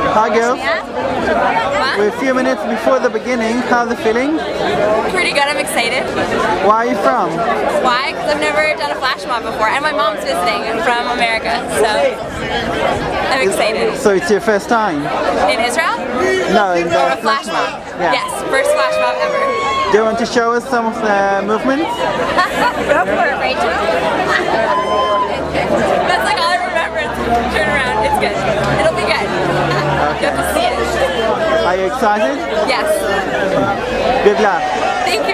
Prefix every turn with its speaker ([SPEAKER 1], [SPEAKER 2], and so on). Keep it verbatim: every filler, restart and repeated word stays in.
[SPEAKER 1] Hi girls.
[SPEAKER 2] Yeah.
[SPEAKER 1] We're a few minutes before the beginning. How's it feeling?
[SPEAKER 2] Pretty good. I'm excited.
[SPEAKER 1] Where are you from?
[SPEAKER 2] Why? Because I've never done a flash mob before, and my mom's visiting from America, so I'm excited.
[SPEAKER 1] So it's your first time?
[SPEAKER 2] In Israel?
[SPEAKER 1] No, in the
[SPEAKER 2] Or a flash mob?
[SPEAKER 1] Yeah.
[SPEAKER 2] Yes, first flash mob ever.
[SPEAKER 1] Do you want to show us some of the movements?
[SPEAKER 2] Go for it, Rachel. That's like all I remember. Turn around. It's good. It'll be good. You have to see it.
[SPEAKER 1] Are you excited?
[SPEAKER 2] Yes.
[SPEAKER 1] Good luck.
[SPEAKER 2] Thank you.